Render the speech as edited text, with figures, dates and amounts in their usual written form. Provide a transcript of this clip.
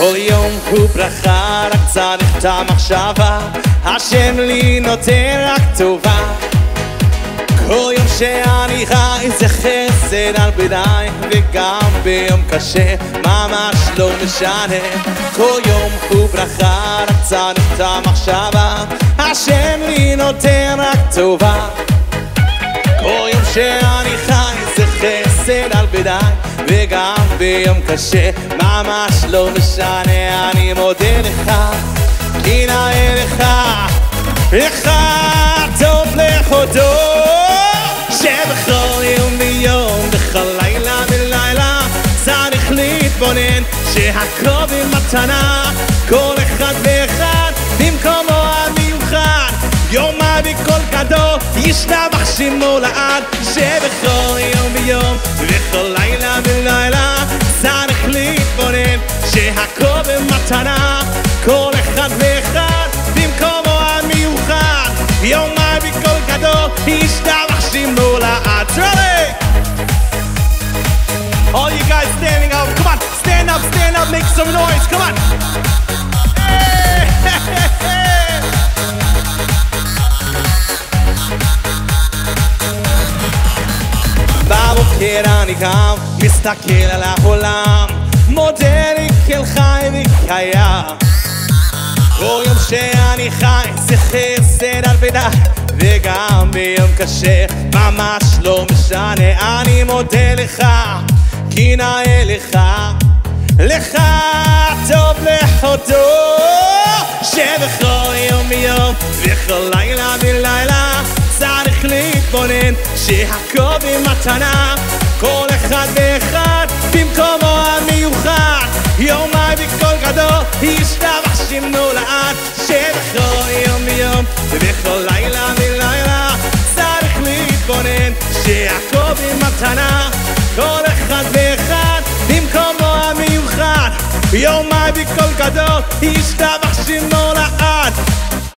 כל יום הוא ברכה, רק צריך את המחשבה, השם לי נותן רק טובה. כל יום שאני חי זה חסד על בני, וגם ביום קשה ממש לא משנה. כל יום הוא ברכה, רק צריך את המחשבה, השם לי נותן רק טובה. כל יום שאני חי זה חסד על בני, וגם ביום קשה ממש לא משנה. אני מודה לך, כי נאה לך, לך טוב לכבודו, שבכל יום ויום, בכל לילה ולילה, צריך להתבונן שהכל במתנה, כל אחד ואחד במקומו המיוחד. יומי בכל גדול ישתבח שמו לעד, שבכל יום ויום, בכל לילה ולילה, צריך להתבונן שהכל במתנה, כל אחד ואחד במקומו המיוחד. יומי בכל גדול ישתבח שמו לעד. Ready? All you guys standing up, come on, stand up, make some noise, come on. Hey, hey, hey, hey. בבוקר אני קם, מסתכל על העולם, מודה לי כל חי וקיים. כל יום שאני חי זה חסד על בני, וגם ביום קשה ממש לא משנה. אני מודה לך, כי נאה לך, לך טוב לכבודו, שבכל יום ויום, בכל לילה ולילה, צריך להתבונן שהכל במתנה, כל אחד ואחד במקומו המיוחד. יומי בכל גדול ישתבח שמו לעד, שבכל יום ויום ובכל לילה ולילה, צריך להתבונן שהכל במתנה, כל אחד ואחד במקומו המיוחד. יומי בכל גדול ישתבח שמו